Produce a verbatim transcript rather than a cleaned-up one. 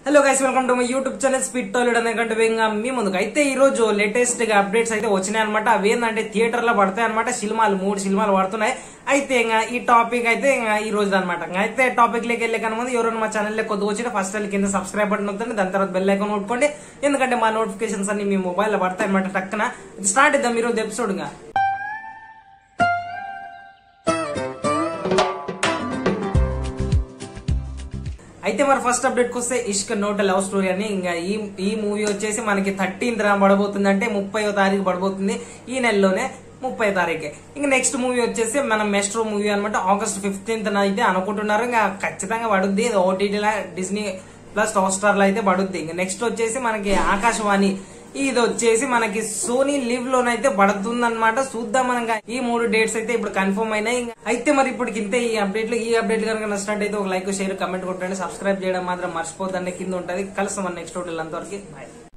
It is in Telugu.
Hello guys, welcome to my YouTube channel speed Tollywood అనేకంటే మీ ముందుకు అయితే ఈ రోజు లేటెస్ట్ గా అప్డేట్స్ అయితే వచ్చినాయి అనమాట. అవి ఏంటంటే థియేటర్ లో పడతాయి అనమాట. సినిమాలు మూడు సినిమాలు పడుతున్నాయి. అయితే ఇంకా ఈ టాపిక్ అయితే ఇంకా ఈ రోజు అనమాట. అయితే టాపిక్ లేక వెళ్ళే కన్నా ముందు ఎవరైనా మా ఛానల్ కొద్దిగా వచ్చిన ఫస్ట్ కింద సబ్స్క్రైబ్ బటన్ నొక్కండి, దాని తర్వాత బెల్ ఐకాన్ నొక్కండి. ఎందుకంటే మా నోటిఫికేషన్స్ అన్ని మీ మొబైల్ లో పడతాయి అనమాట. టక్కున స్టార్ట్ ఇద్దాం ఈ రోజు ఎపిసోడ్ గా. అయితే మరి ఫస్ట్ అప్డేట్ వస్తే ఇష్క్ నోట్ లవ్ స్టోరీ అని ఇంకా ఈ ఈ మూవీ వచ్చేసి మనకి థర్టీన్త్ పడబోతుంది, అంటే ముప్పైవ తారీఖు పడబోతుంది ఈ నెలలోనే ముప్పై తారీఖే. ఇంకా నెక్స్ట్ మూవీ వచ్చేసి మనం మెస్ట్రో మూవీ అనమాట. ఆగస్ట్ ఫిఫ్టీన్త్ అయితే అనుకుంటున్నారు. ఇంకా ఖచ్చితంగా పడుద్ది, ఓటీటీలో డిస్నీ ప్లస్ హాట్స్టార్ లో అయితే పడుద్ది. ఇంకా నెక్స్ట్ వచ్చేసి మనకి ఆకాశవాణి, ఇది వచ్చేసి మనకి సోనీ లివ్ లోనైతే పడుతుంది అనమాట. చూద్దాం మనం. ఈ మూడు డేట్స్ అయితే ఇప్పుడు కన్ఫర్మ్ అయినాయి. అయితే మరి ఇప్పుడు ఇంతే ఈ అప్డేట్ ఈ అప్డేట్ కనుక నచ్చినట్టయితే ఒక లైక్, షేర్, కమెంట్ కొట్టండి. సబ్స్క్రైబ్ చేయడం మాత్రం మర్చిపోద్దండి, కింద ఉంటది. కలుస్తాం నెక్స్ట్ హోటల్ అంతవరకు. బాయ్.